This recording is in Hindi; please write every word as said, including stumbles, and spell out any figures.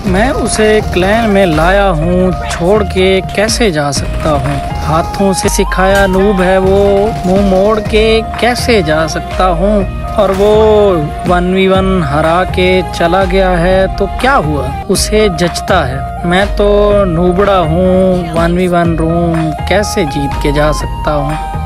मैं उसे क्लैन में लाया हूँ, छोड़ के कैसे जा सकता हूँ। हाथों से सिखाया नूब है वो, मुंह मोड़ के कैसे जा सकता हूँ। और वो वन वी वन हरा के चला गया है तो क्या हुआ, उसे जचता है। मैं तो नूबड़ा हूँ, वन वी वन रूम कैसे जीत के जा सकता हूँ।